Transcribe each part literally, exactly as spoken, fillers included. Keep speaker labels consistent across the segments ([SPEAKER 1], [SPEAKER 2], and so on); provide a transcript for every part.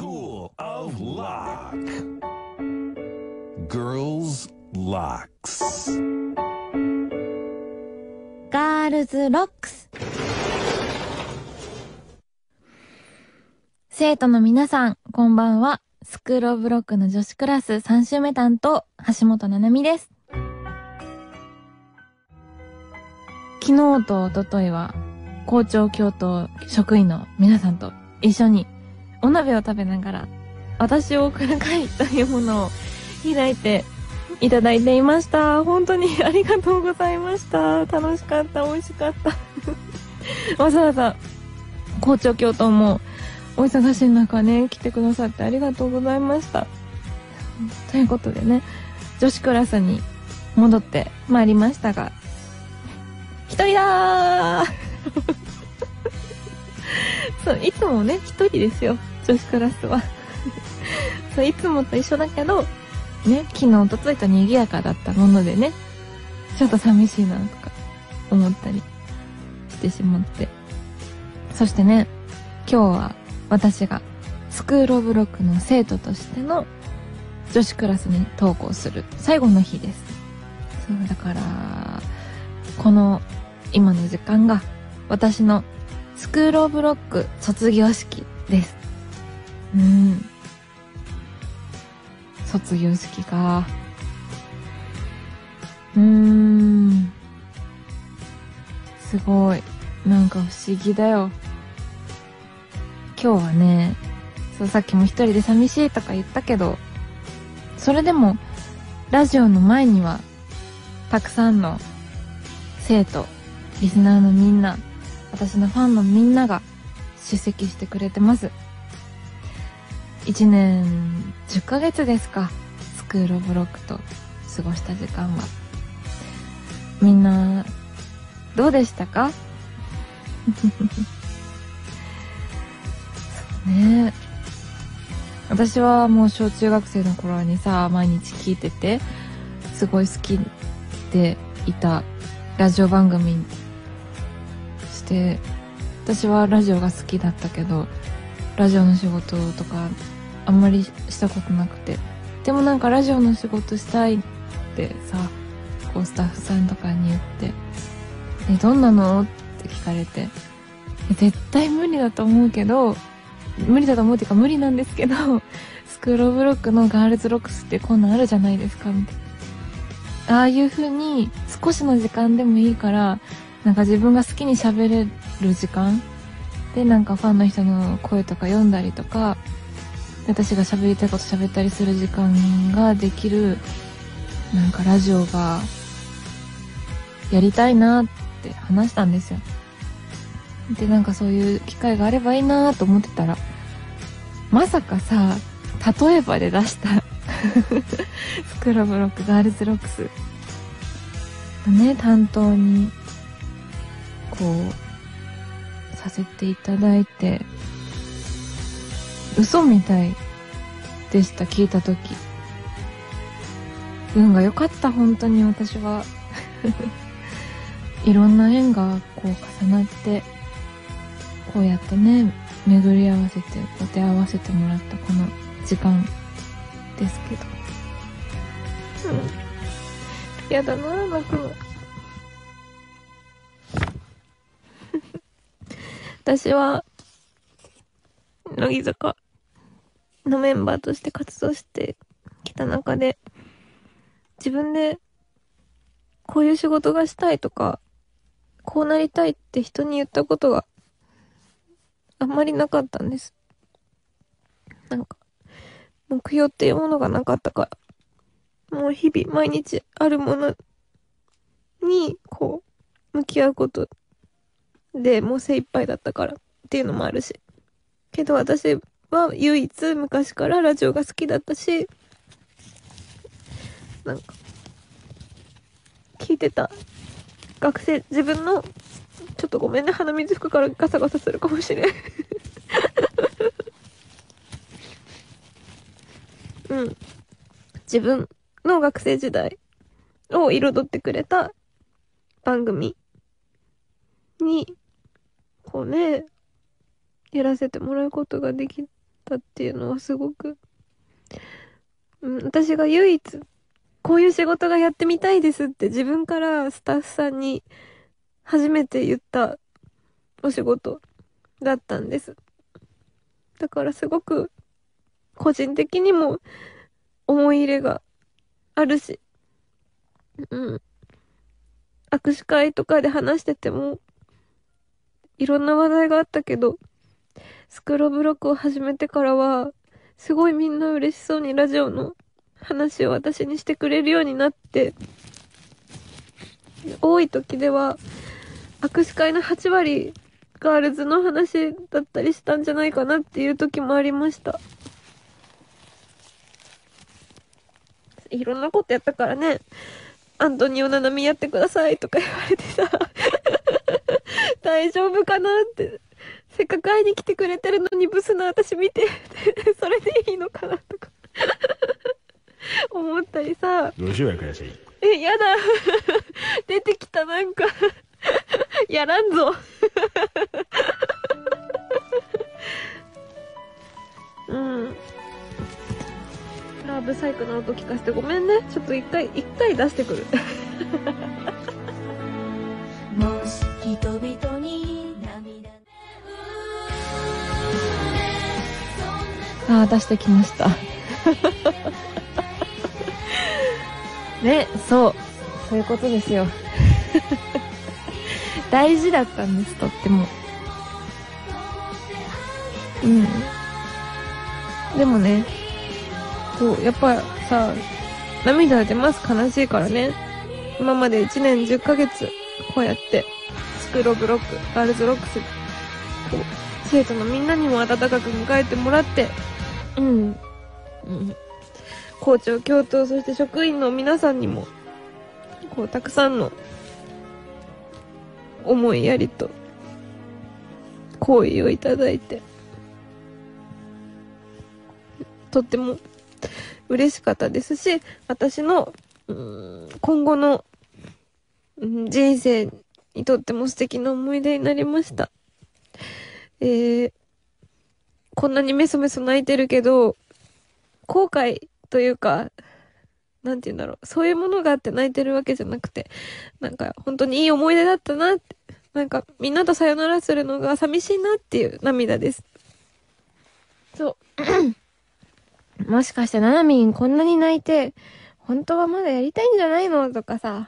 [SPEAKER 1] School of Lock. Girls Locks.
[SPEAKER 2] ガールズロックス。生徒の皆さん、こんばんは。スクールオブロックの女子クラスさん週目担当、橋本七海です。昨日と一昨日は、校長教頭職員の皆さんと一緒にお鍋を食べながら、私を送る会というものを開いていただいていました。本当にありがとうございました。楽しかった、美味しかった。わざわざ校長教頭もお忙しい中ね、来てくださってありがとうございました。ということでね、女子クラスに戻ってまいりましたが、一人だーそう、いつもね、一人ですよ、女子クラスは。そう、いつもと一緒だけど、ね、昨日、おとといと賑やかだったものでね、ちょっと寂しいなとか思ったりしてしまって。そしてね、今日は私がスクールオブロックの生徒としての女子クラスに登校する最後の日です。そう、だから、この今の時間が私のスクールオブロック卒業式です。うん。卒業式か。うーん。すごい。なんか不思議だよ。今日はね、そう、さっきも一人で寂しいとか言ったけど、それでもラジオの前にはたくさんの生徒、リスナーのみんな、私のファンのみんなが出席してくれてます。一年じゅっかげつですか、スクールオブロックと過ごした時間は。みんなどうでしたか？そうね、私はもう小中学生の頃にさ、毎日聞いててすごい好きでいたラジオ番組して、私はラジオが好きだったけど、ラジオの仕事とかあんまりしたことなくて、でもなんかラジオの仕事したいってさ、こうスタッフさんとかに言って、え、どんなのって聞かれて、絶対無理だと思うけど、無理だと思うっていうか無理なんですけど、スクールオブロックのガールズロックスってこんなんあるじゃないですか、みたいな。ああいう風に少しの時間でもいいから、なんか自分が好きに喋れる時間で、なんかファンの人の声とか読んだりとか、私が喋りたいこと喋ったりする時間ができる、なんかラジオがやりたいなって話したんですよ。で、なんかそういう機会があればいいなと思ってたら、まさかさ、例えばで出したスクールオブロックガールズロックスのね、担当にこうさせていただいて、嘘みたいでした、聞いたとき。運が良かった、本当に私は。いろんな縁がこう重なって、こうやってね、巡り合わせて、こう出会わせてもらったこの時間ですけど。うん。やだな、泣くの。私は、乃木坂のメンバーとして活動してきた中で、自分でこういう仕事がしたいとか、こうなりたいって人に言ったことがあんまりなかったんです。なんか目標っていうものがなかったから、もう日々毎日あるものにこう向き合うことでもう精一杯だったからっていうのもあるし、けど私は唯一昔からラジオが好きだったし、なんか聞いてた学生、自分の、ちょっとごめんね、鼻水吹くからガサガサするかもしれんうん、自分の学生時代を彩ってくれた番組にこうね、やらせてもらうことができ
[SPEAKER 3] たっていうのはすごく、うん、私が唯一こういう仕事がやってみたいですって自分からスタッフさんに初めて言ったお仕事だったんです。だからすごく個人的にも思い入れがあるし、うん。握手会とかで話してても、いろんな話題があったけど、スクローブロックを始めてからは、すごいみんな嬉しそうにラジオの話を私にしてくれるようになって、多い時では、握手会のはち割、ガールズの話だったりしたんじゃないかなっていう時もありました。いろんなことやったからね。アントニオナナミやってくださいとか言われてさ大丈夫かなって、せっかく会いに来てくれてるのにブスな私見てそれでいいのかなとか思ったりさ。
[SPEAKER 1] どうしようやくやしい。
[SPEAKER 3] え、やだ出てきたなんかやらんぞうんラブサイクの音聞かせてごめんね。ちょっと一回、一回出してくる。もし人々に涙
[SPEAKER 2] ああ、出してきました。ね、そう。そういうことですよ。大事だったんです、とっても。うん。でもね、こう、やっぱさ、涙出ます。悲しいからね。今までいちねんじゅっかげつ、こうやって、スクロブロック、ガールズロックス、こう、生徒のみんなにも温かく迎えてもらって、うん。うん。校長、教頭、そして職員の皆さんにも、こう、たくさんの、思いやりと、好意をいただいて、とっても、嬉しかったですし、私の、うーん、今後の、うん、人生にとっても素敵な思い出になりました。えー、こんなにメソメソ泣いてるけど、後悔というか、なんて言うんだろう、そういうものがあって泣いてるわけじゃなくて、なんか本当にいい思い出だったなって、なんかみんなとさよならするのが寂しいなっていう涙です。そう。もしかしてななみんこんなに泣いて、本当はまだやりたいんじゃないのとかさ、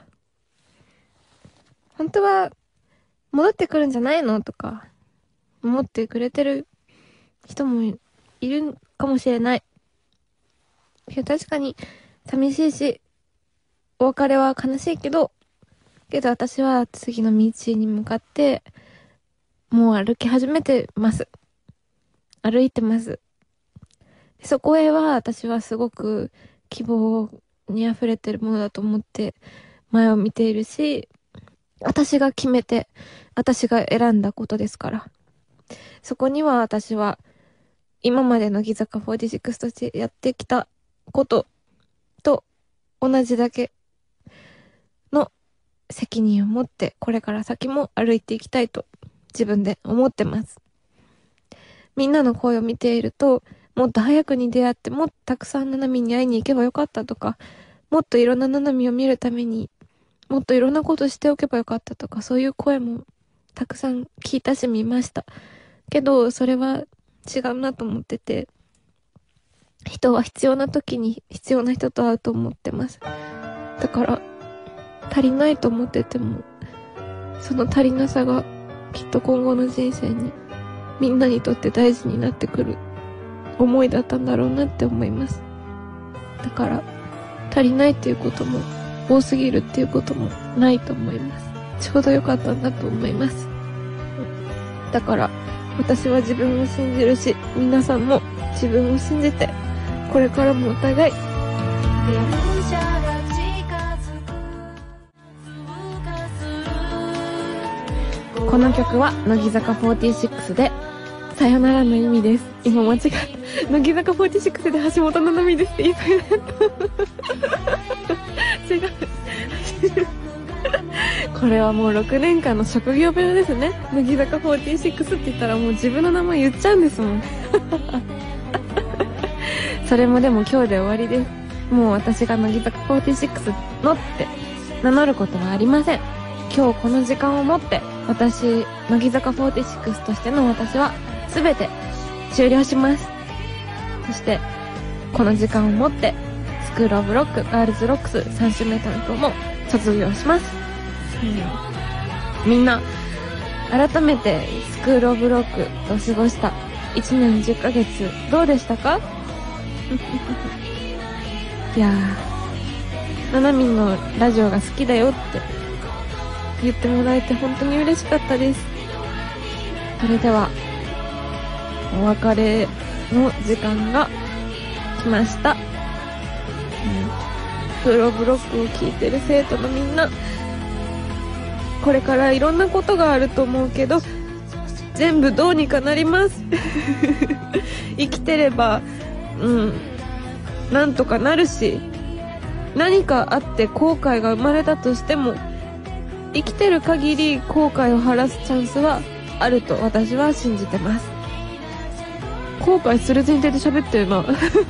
[SPEAKER 2] 本当は戻ってくるんじゃないのとか、思ってくれてる人もいるかもしれない。確かに寂しいし、お別れは悲しいけど、けど私は次の道に向かって、もう歩き始めてます。歩いてます。そこへは私はすごく希望に溢れてるものだと思って前を見ているし、私が決めて、私が選んだことですから。そこには私は今まで乃木坂フォーティーシックスとしてやってきたことと同じだけの責任を持ってこれから先も歩いていきたいと自分で思ってます。みんなの声を見ていると、もっと早くに出会ってもっとたくさんななみに会いに行けばよかったとか、もっといろんなななみを見るためにもっといろんなことしておけばよかったとか、そういう声もたくさん聞いたし見ましたけど、それは違うなと思ってて、人は必要な時に必要な人と会うと思ってます。だから足りないと思ってても、その足りなさがきっと今後の人生にみんなにとって大事になってくる思いだったんだろうなって思います。だから足りないっていうことも多すぎるっていうこともないと思います。ちょうどよかったんだと思います。だから私は自分を信じるし、皆さんも自分を信じて、これからもお互いこの曲は乃木坂フォーティーシックスでさよならの意味です。今間違った。乃木坂フォーティーシックスで橋本奈々美ですって言いそうになった違うこれはもうろくねんかんの職業病ですね。乃木坂フォーティーシックスって言ったらもう自分の名前言っちゃうんですもん
[SPEAKER 3] それもでも今日で終わりです。もう私が乃木坂フォーティシックスのって名乗ることはありません。今日この時間をもって私、乃木坂フォーティシックスとしての私は全て終了します。そしてこの時間をもってスクールオブロック、ガールズロックスさん週目担当も卒業します。うん、みんな改めてスクールオブロックと過ごしたいちねんじゅっかげつどうでしたか？いやー、ななみんのラジオが好きだよって言ってもらえて本当に嬉しかったです。それではお別れの時間が来ました。うん、スクールオブロックを聞いてる生徒のみんな、これからいろんなことがあると思うけど全部どうにかなります生きてればうんなんとかなるし、何かあって後悔が生まれたとしても生きてる限り後悔を晴らすチャンスはあると私は信じてます。後悔する前提で喋ってるな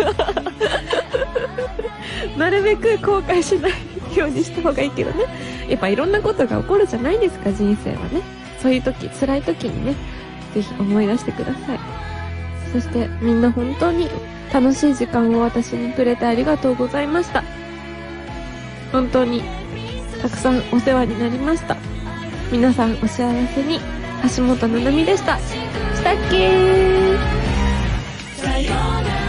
[SPEAKER 3] なるべく後悔しないようにした方がいいけどね。やっぱいろんなことが起こるじゃないですか、人生はね。そういう時、辛い時にね、ぜひ思い出してください。そしてみんな本当に楽しい時間を私にくれてありがとうございました。本当にたくさんお世話になりました。皆さんお幸せに。橋本七海でした。したっけー。